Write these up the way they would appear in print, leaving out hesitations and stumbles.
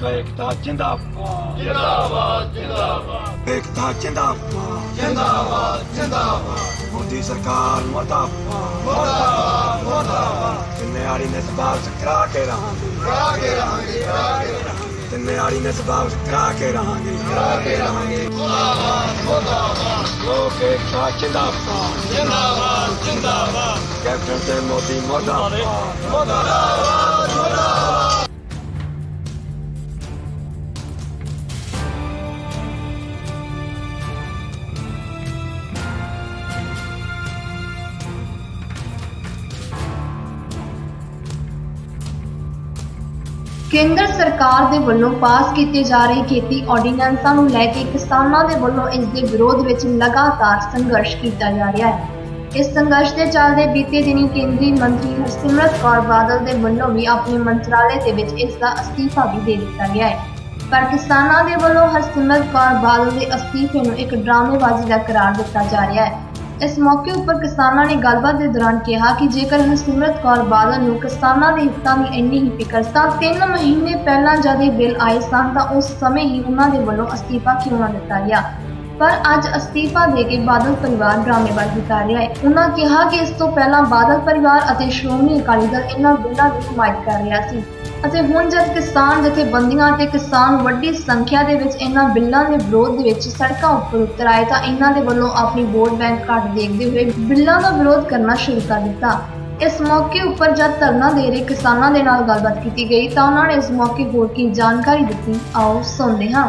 एकता जिंदाबाद जिंदाबाद जिंदाबाद एकता जिंदाबाद जिंदाबाद जिंदाबाद मोदी सरकार मुर्दाबाद मुर्दाबाद मुर्दाबाद जिन्हें ने सवाल करा के रहांगे जिन्हें ने सवाल करा के रहांगे मुर्दाबाद मुर्दाबाद लोक एकता जिंदाबाद जिंदाबाद जिंदाबाद कैप्टन से मोदी मुर्दाबाद मुर्दाबाद मुर्दाबाद। केंद्र सरकार ਦੇ ਵੱਲੋਂ ਪਾਸ ਕੀਤੇ ਜਾ ਰਹੇ ਖੇਤੀ ਆਰਡੀਨੈਂਸਾਂ ਨੂੰ ਲੈ ਕੇ ਕਿਸਾਨਾਂ ਦੇ ਵੱਲੋਂ ਇਸ ਦੇ ਵਿਰੋਧ ਵਿੱਚ ਲਗਾਤਾਰ ਸੰਘਰਸ਼ ਕੀਤਾ ਜਾ ਰਿਹਾ ਹੈ। ਇਸ ਸੰਘਰਸ਼ ਦੇ ਚੱਲਦੇ ਬੀਤੇ ਦਿਨੀ ਕੇਂਦਰੀ ਮੰਤਰੀ ਹਰਸਿਮਰਤ ਕੌਰ ਬਾਦਲ ਦੇ ਵੱਲੋਂ ਵੀ ਆਪਣੇ ਮੰਤਰਾਲੇ ਦੇ ਵਿੱਚ ਇਸ ਦਾ ਅਸਤੀਫਾ ਵੀ ਦੇ ਦਿੱਤਾ ਗਿਆ ਹੈ। ਪਰ ਕਿਸਾਨਾਂ ਦੇ ਵੱਲੋਂ ਹਰਸਿਮਰਤ ਕੌਰ ਬਾਦਲ ਦੇ ਅਸਤੀਫੇ ਨੂੰ ਇੱਕ ਡਰਾਮੇਬਾਜ਼ੀ ਦਾ ਕਰਾਰ ਦਿੱਤਾ ਜਾ ਰਿਹਾ ਹੈ। इस मौके उपर किसानों ने गलबात के दौरान कहा कि जेकर हरसिमरत कौर बादल नूं किसानों के हितों की इन्नी ही फिकर तां 3 महीने पहला जद बिल आए सन तां उस समय ही उन्होंने वालों अस्तीफा क्यों ना दिता गया, पर अज अस्तीफा दे के बादल परिवार ड्रामेबाजी कर रहा है। उन्होंने कहा कि इस तो पहला बादल परिवार और श्रोमणी अकाली दल इन्हां बिलों की हिमायत कर रहा सी ਅਤੇ ਹੁਣ ਜਦ ਕਿਸਾਨ ਜਥੇਬੰਦੀਆਂ ਤੇ ਕਿਸਾਨ ਵੱਡੀ ਸੰਖਿਆ ਦੇ ਵਿੱਚ ਇਹਨਾਂ ਬਿੱਲਾਂ ਦੇ ਵਿਰੋਧ ਦੇ ਵਿੱਚ ਸੜਕਾਂ ਉੱਪਰ ਉਤਰ ਆਏ ਤਾਂ ਇਹਨਾਂ ਦੇ ਵੱਲੋਂ ਆਪਣੀ ਵੋਟ ਬੈਂਕ ਘੱਟ ਦੇਖਦੇ ਹੋਏ ਬਿੱਲਾਂ ਦਾ ਵਿਰੋਧ ਕਰਨਾ ਸ਼ੁਰੂ ਕਰ ਦਿੱਤਾ। ਇਸ ਮੌਕੇ ਉੱਪਰ ਜਦ ਧਰਨਾ ਦੇ ਰਹੇ ਕਿਸਾਨਾਂ ਦੇ ਨਾਲ ਗੱਲਬਾਤ ਕੀਤੀ ਗਈ ਤਾਂ ਉਹਨਾਂ ਨੇ ਇਸ ਮੌਕੇ ਹੋਰ ਕੀ ਜਾਣਕਾਰੀ ਦਿੱਤੀ, ਆਓ ਸੁਣਦੇ ਹਾਂ।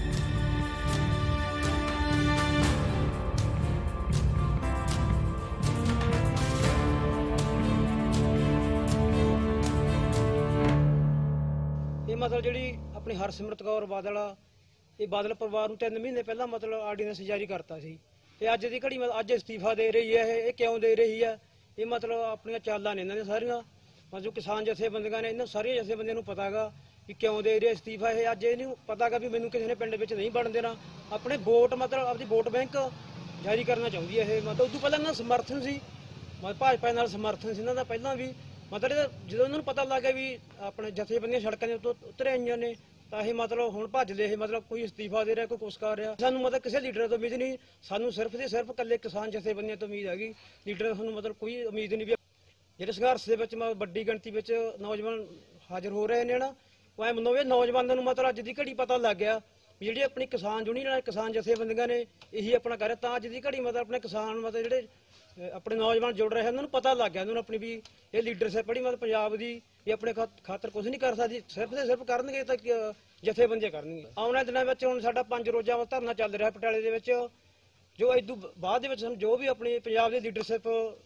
मतलब जी अपनी हरसिमरत कौर बादल ये बादल परिवार 3 महीने पहला मतलब आर्डीनेंस जारी करता सी ते अज की घड़ी अज इस्तीफा दे रही है। ये क्यों दे रही है? ये मतलब अपन चालां ने इन्होंने सारिया मतलब किसान जथेबंदियां ने इन्होंने सारिया जथेबंदियों को पता गा कि क्यों दे रहे इस्तीफा। ये अज ये पता गा भी मैनू किसी ने पिंड में नहीं बन देना, अपने वोट मतलब अपनी वोट बैंक जारी करना चाहती है। मतलब उदू पहले इन्होंने समर्थन से मतलब भाजपा नाल समर्थन से इन्हों का पहला भी मतलब जो उन्होंने पता लग गया भी अपने जथेबंदियां सड़कों के उतर आईयां ने तो यह मतलब हुण भजदे मतलब कोई इस्तीफा दे रहा कोई कुछ कर रहा। सानू मतलब किसी लीडर तो उम्मीद नहीं, सानू सिर्फ तो सिर्फ कल्ले किसान जथेबंदियां तो उम्मीद हैगी, लीडर सानू मतलब कोई उम्मीद नहीं भी। जिहड़े संघर्ष दे विच वड्डी गिणती विच नौजवान हाजिर हो रहे हैं ना, वो मंनो भी नौजवानों मतलब अज की घड़ी पता लग गया भी जिहड़ी अपनी किसान यूनियन किसान जथेबंदियां ने यही अपना कर रहे। अज की घड़ी मतलब अपने किसान मतलब जिहड़े अपने नौजवान जुड़ रहे हैं उन्होंने पता लग गया उन्होंने अपनी भी ये लीडरशिप बड़ी मतलब पंजाब की ये अपने खातर कुछ नहीं कर सकती, सिर्फ तो सिर्फ करनगे तो जथेबंदियां करनगे। आने दिनों में हुण साडा 5 रोज़ा धरना चल रहा पटियाले दे विच, जो इदू बाद दे विच जो भी अपनी पंजाब की लीडरशिप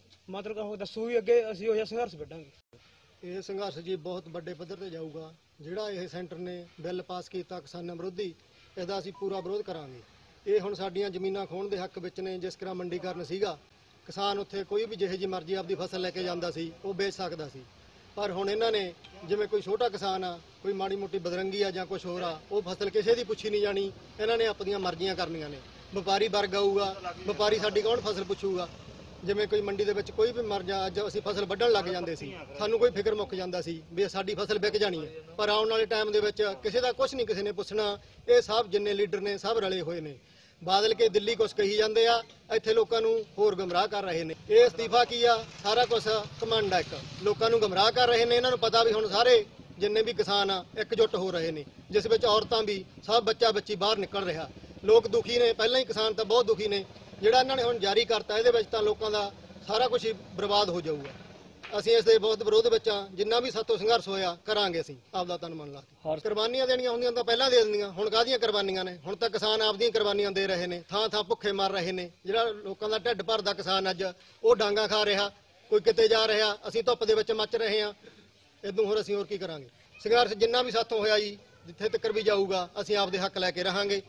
मतलब दसूगी अगे असीं उह संघर्ष वड्डांगे। ये संघर्ष जी बहुत बड़े पद्धर ते जाऊगा। जिहड़ा ये सेंटर ने बिल पास किया किसानां विरोधी, इसदा असीं पूरा विरोध करांगे। ये हुण साडीआं जमीनां खोण दे हक विच ने। जिस तरह मंडीकरण सीगा किसान उत्थे कोई भी जिहे जी मर्जी आपकी फसल लैके जांदा सी वो बेच सकदा सी, पर हुण इन्हां ने जिवें कोई छोटा किसान आ, कोई माड़ी मोटी बदरंगी आ जां कुछ होर आ, वो फसल किसी दी पुछी नहीं जानी। इन्हां ने अपनियां मर्जियां करनियां ने। व्यापारी वर्ग आऊगा, व्यापारी साडी कौन फसल पुछूगा? जिवें कोई मंडी दे विच कोई भी मर जा, अज असीं फसल वड्ढण लग जांदे सी, सानूं कोई फिक्र मुक जांदा सी भी साडी फसल विक जानी है, पर आउण वाले टाइम दे विच किसी दा कुछ नहीं किसी ने पुछना। ये सब जिन्ने लीडर ने सब रले होए ने, बादल के दिल्ली कुछ कही जाते आ, इत्थे लोकां नूं होर गुमराह कर रहे हैं। ये इस्तीफा की आ सारा कुछ घमंड एक लोकां नूं गुमराह कर रहे हैं। इन्हां नूं पता भी हुण सारे जिन्ने भी किसान आ एकजुट हो रहे हैं, जिस विच औरतां भी सब बच्चा बच्ची बाहर निकल रहा। लोग दुखी ने, पहलां ही किसान तो बहुत दुखी ने। जिहड़ा इन्हां ने हुण जारी करता इहदे विच तां लोकां दा सारा कुछ ही बर्बाद हो जाऊगा। ਅਸੀਂ ਇਸ ਦੇ ਬਹੁਤ ਵਿਰੋਧ ਵਿੱਚ ਆ। ਜਿੰਨਾ ਵੀ ਸਾਤੋਂ ਸੰਘਰਸ਼ ਹੋਇਆ ਕਰਾਂਗੇ ਅਸੀਂ ਆਪਦਾ ਤਨ ਮਨ ਲਾ ਕੇ। ਕੁਰਬਾਨੀਆਂ ਦੇਣੀਆਂ ਹੁੰਦੀਆਂ ਤਾਂ ਪਹਿਲਾਂ ਦੇ ਦਿੰਦੀਆਂ, ਹੁਣ ਕਾਹਦੀਆਂ ਕੁਰਬਾਨੀਆਂ ਨੇ? ਹੁਣ ਤਾਂ ਕਿਸਾਨ ਆਪਦੀਆਂ ਕੁਰਬਾਨੀਆਂ ਦੇ ਰਹੇ ਨੇ, ਥਾਂ ਥਾਂ ਭੁੱਖੇ ਮਰ ਰਹੇ ਨੇ। ਜਿਹੜਾ ਲੋਕਾਂ ਦਾ ਢਿੱਡ ਭਰਦਾ ਕਿਸਾਨ ਅੱਜ ਉਹ ਡਾਂਗਾ ਖਾ ਰਿਹਾ, ਕੋਈ ਕਿਤੇ ਜਾ ਰਿਹਾ, ਅਸੀਂ ਧੁੱਪ ਦੇ ਵਿੱਚ ਮੱਚ ਰਹੇ ਹਾਂ। ਇਦੋਂ ਹੋਰ ਅਸੀਂ ਹੋਰ ਕੀ ਕਰਾਂਗੇ? ਸੰਘਰਸ਼ ਜਿੰਨਾ ਵੀ ਸਾਥੋਂ ਹੋਇਆ ਜੀ, ਜਿੱਥੇ ਤੱਕ ਵੀ ਜਾਊਗਾ ਅਸੀਂ ਆਪਦੇ ਹੱਕ ਲੈ ਕੇ ਰਹਾਂਗੇ।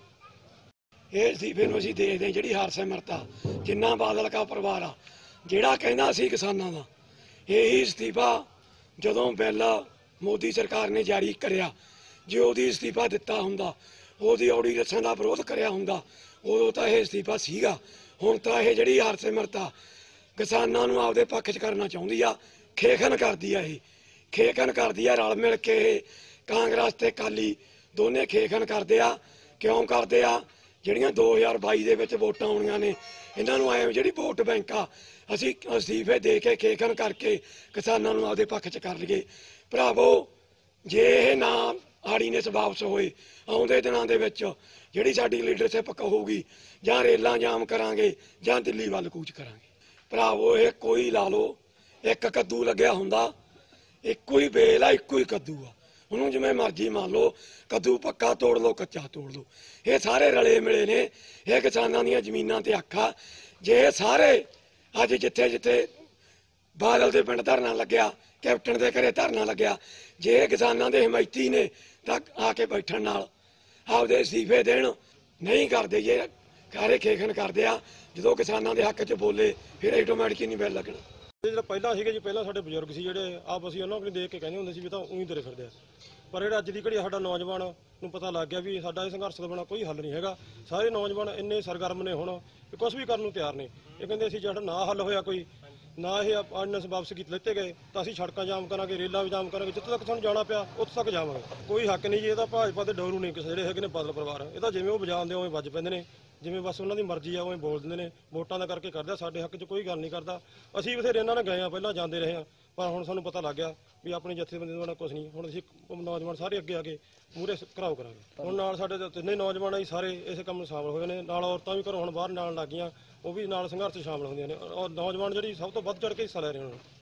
ਇਹ ਅਸਤੀਫੇ ਨੂੰ ਅਸੀਂ ਦੇਖਦੇ ਹਾਂ ਜਿਹੜੀ ਹਰਸਿਮਰਤ ਆ, ਜਿੰਨਾ ਬਾਦਲ ਕਾ ਪਰਿਵਾਰ ਆ, ਜਿਹੜਾ ਕਹਿੰਦਾ ਸੀ ਕਿਸਾਨਾਂ ਦਾ यही इस्तीफा जदों बिल मोदी सरकार ने जारी करिया, जो ओहदी इस्तीफा दिता हुंदा, ओहदी ऑर्डीनेंसां दा विरोध करिया हुंदा, उदों तां इह इस्तीफा सीगा। हुण तां इह जिहड़ी हरसिमरत आ किसानां नूं आपदे पक्ष च करना चाहुंदी आ, खेखन करदी आ। इह खेखन करदी आ रल मिल के कांग्रेस ते अकाली ਦੋਨੇ ਖੇਖਣ ਕਰਦੇ ਆ। ਕਿਉਂ ਕਰਦੇ ਆ? ਜਿਹੜੀਆਂ 2022 ਦੇ ਵਿੱਚ ਵੋਟਾਂ ਆਉਣੀਆਂ ਨੇ, ਇਹਨਾਂ ਨੂੰ ਐ ਜਿਹੜੀ ਵੋਟ ਬੈਂਕ ਆ, ਅਸੀਂ ਅਸਤੀਫੇ ਦੇ ਕੇ ਖੇਖਣ ਕਰਕੇ ਕਿਸਾਨਾਂ ਨੂੰ ਆਪਦੇ ਪੱਖ 'ਚ ਕਰ ਲਈਏ। ਭਰਾਵੋ, ਜੇ ਇਹ ਨਾ ਆਰਡੀਨੈਂਸ ਵਾਪਸ ਹੋਏ, ਆਉਂਦੇ ਦਿਨਾਂ ਦੇ ਵਿੱਚ ਜਿਹੜੀ ਸਾਡੀ ਲੀਡਰਸ਼ਿਪ ਕਹੂਗੀ, ਜਾਂ ਰੇਲਾਂ ਜਾਮ ਕਰਾਂਗੇ ਜਾਂ ਦਿੱਲੀ ਵੱਲ ਕੂਚ ਕਰਾਂਗੇ। ਭਰਾਵੋ, ਇਹ ਕੋਈ ਲਾ ਲਓ, ਇੱਕ ਕੱਦੂ ਲੱਗਿਆ ਹੁੰਦਾ, ਇੱਕੋ ਹੀ ਬੇਲ ਆ, ਇੱਕੋ ਹੀ ਕੱਦੂ ਆ, ਉਹਨੂੰ ਜਿਵੇਂ ਮਰਜ਼ੀ ਮੰਨ ਲਓ, ਕੱਦੂ ਪੱਕਾ ਤੋੜ ਲਓ, ਕੱਚਾ ਤੋੜ ਲਓ, ਇਹ ਸਾਰੇ ਰਲੇ ਮਿਲੇ ਨੇ। ਇਹ ਕਿਸਾਨਾਂ ਦੀਆਂ ਜ਼ਮੀਨਾਂ ਤੇ ਆਖਾ। ਜੇ ਇਹ ਸਾਰੇ ਅੱਜ ਜਿੱਥੇ ਜਿੱਥੇ ਬਾਦਲ ਦੇ ਪਿੰਡ ਧਰਨਾ ਲੱਗਿਆ, ਕੈਪਟਨ ਦੇ ਘਰੇ ਧਰਨਾ ਲੱਗਿਆ, ਜੇ ਇਹ ਕਿਸਾਨਾਂ ਦੇ ਹਮਾਇਤੀ ਨੇ ਤਾਂ ਆ ਕੇ ਬੈਠਣ ਨਾਲ ਆਪਦੇ ਅਸਤੀਫੇ ਦੇਣ। ਨਹੀਂ ਕਰਦੇ, ਜੇ ਕਾਰੇ ਖੇਖਣ ਕਰਦੇ ਆ, ਜਦੋਂ ਕਿਸਾਨਾਂ ਦੇ ਹੱਕ 'ਚ ਬੋਲੇ ਫਿਰ ਆਟੋਮੈਟਿਕ ਹੀ ਨਹੀਂ ਬਿੱਲ ਲੱਗਣਾ। ਜਿਹੜਾ ਪਹਿਲਾਂ ਸੀਗੇ ਜੀ, ਪਹਿਲਾਂ ਸਾਡੇ ਬਜ਼ੁਰਗ ਸੀ ਜਿਹੜੇ ਆਪ, ਅਸੀਂ ਉਹਨਾਂ ਨੂੰ ਦੇਖ ਕੇ ਕਹਿੰਦੇ ਹੁੰਦੇ ਸੀ ਵੀ ਤਾਂ ਉਹੀ ਤੁਰੇ ਫਿਰਦੇ ਆ। ਪਰ ਜਿਹੜਾ ਅੱਜ ਦੀ ਘੜੀ ਸਾਡਾ ਨੌਜਵਾਨ ਨੂੰ ਪਤਾ ਲੱਗ ਗਿਆ ਵੀ ਸਾਡਾ ਇਹ ਸੰਘਰਸ਼ ਦਾ ਬਣਾ ਕੋਈ ਹੱਲ ਨਹੀਂ ਹੈਗਾ। ਸਾਰੇ ਨੌਜਵਾਨ ਇੰਨੇ ਸਰਗਰਮ ਨੇ ਹੁਣ ਕਿ ਕੁਝ ਵੀ ਕਰਨ ਨੂੰ ਤਿਆਰ ਨੇ। ਇਹ ਕਹਿੰਦੇ ਅਸੀਂ ਜਿਹੜਾ ਨਾ ਹੱਲ ਹੋਇਆ ਕੋਈ, ਨਾ ਇਹ ਆਰਡੀਨੈਂਸ ਵਾਪਸ ਲਿੱਤੇ ਗਏ ਤਾਂ ਅਸੀਂ ਸੜਕਾਂ ਜਾਮ ਕਰਾਂਗੇ, ਰੇਲਾਂ ਵੀ ਜਾਮ ਕਰਾਂਗੇ, ਜਿੱਥੇ ਤੱਕ ਸਾਨੂੰ ਜਾਣਾ ਪਿਆ ਉੱਥੇ ਤੱਕ ਜਾਵਾਂਗੇ। ਕੋਈ ਹੱਕ ਨਹੀਂ ਜੀ, ਇਹ ਤਾਂ ਭਾਜਪਾ ਦੇ ਡੋਰੂ ਨਹੀਂ ਕਿਸੇ ਜਿਹੜੇ ਹੈਗੇ ਨੇ ਬਾਦਲ ਪਰਿਵਾਰ, ਇਹ ਤਾਂ ਜਿਵੇਂ ਉਹ ਵਜਾਉਂਦੇ ਉਵੇਂ ਵੱਜ ਪੈਂਦੇ ਨੇ, ਜਿਵੇਂ ਬਸ ਉਹਨਾਂ ਦੀ ਮਰਜ਼ੀ ਆ ਉਵੇਂ ਬੋਲ ਦਿੰਦੇ ਨੇ। ਵੋਟਾਂ ਦਾ ਕਰਕੇ ਕਰਦੇ ਆ, ਸਾਡੇ ਹੱਕ 'ਚ ਕੋਈ ਗੱਲ ਨਹੀਂ ਕਰਦਾ। ਅਸੀਂ ਬਥੇਰੇ ਇਹਨਾਂ ਨਾਲ ਗਏ ਆ, ਪਹਿਲਾਂ ਜਾਂਦੇ ਰਹੇ ਆ, ਪਰ ਹੁਣ ਸਾਨੂੰ ਪਤਾ ਲੱਗ ਗਿਆ ਵੀ ਆਪਣੇ ਜਥੇਬੰਦੀ ਦਾ ਕੁਝ ਨਹੀਂ। ਹੁਣ ਅਸੀਂ ਨੌਜਵਾਨ ਸਾਰੇ ਅੱਗੇ ਆ ਕੇ ਮੂਹਰੇ ਘਰਾਓ ਕਰਾਂਗੇ। ਹੁਣ ਨਾਲ ਸਾਡੇ ਤਿੰਨੇ ਨੌਜਵਾਨ ਹੀ ਸਾਰੇ ਇਸ ਕੰਮ ਨੂੰ ਸ਼ਾਮਲ ਹੋਏ ਨੇ। ਨਾਲ ਔਰਤਾਂ ਵੀ ਘਰੋਂ ਹੁਣ ਬਾਹਰ ਨਾਲ ਲੱਗ ਗਈਆਂ, ਉਹ ਵੀ ਨਾਲ ਸੰਘਰਸ਼ ਸ਼ਾਮਲ ਹੁੰਦੀਆਂ ਨੇ। ਔਰ ਨੌਜਵਾਨ ਜਿਹੜੀ ਸਭ ਤੋਂ ਵੱਧ ਚੜ੍ਹ ਕੇ ਹਿੱਸਾ ਲੈ ਰਹੇ ਹਨ।